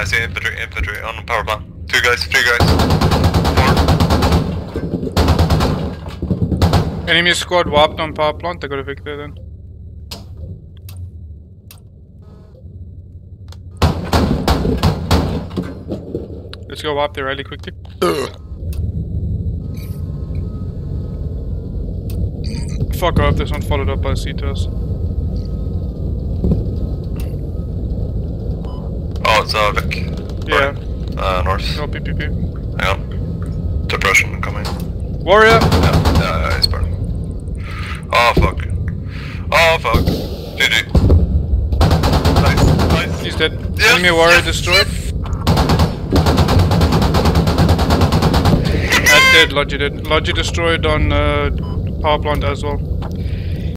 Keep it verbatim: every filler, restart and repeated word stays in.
see infantry, infantry on the power plant. Two guys, three guys. Four. Enemy squad warped on power plant, I got a Victor then. Let's go warp there really quickly. Fuck off, this one followed up by C T O S. Oh, it's uh, Vic. Yeah. Right. Uh, north. No P P P. Hang on. Depression coming. Warrior! Yeah, yeah, yeah, he's burning. Oh, fuck. Oh, fuck. G G. Nice, nice. He's dead. Yes, Enemy warrior yes, destroyed. Yes. That's dead, Logi dead. Logi destroyed on uh, power plant as well.